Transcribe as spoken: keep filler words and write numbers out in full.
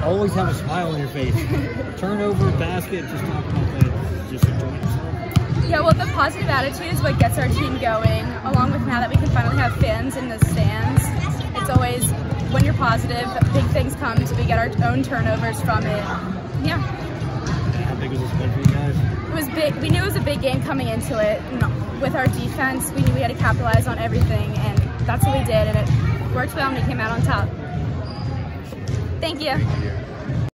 always have a smile on your face. Turnover, basket, just talking about that. Just enjoying yourself. Yeah, well, the positive attitude is what gets our team going, along with now that we can finally have fans in the stands. It's always, when you're positive, big things come, so we get our own turnovers from it. Yeah. How big was this win for you guys? It was big. We knew it was a big game coming into it. You know, with our defense, we knew we had to capitalize on everything, and that's what we did, and it worked well, and we came out on top. Thank you.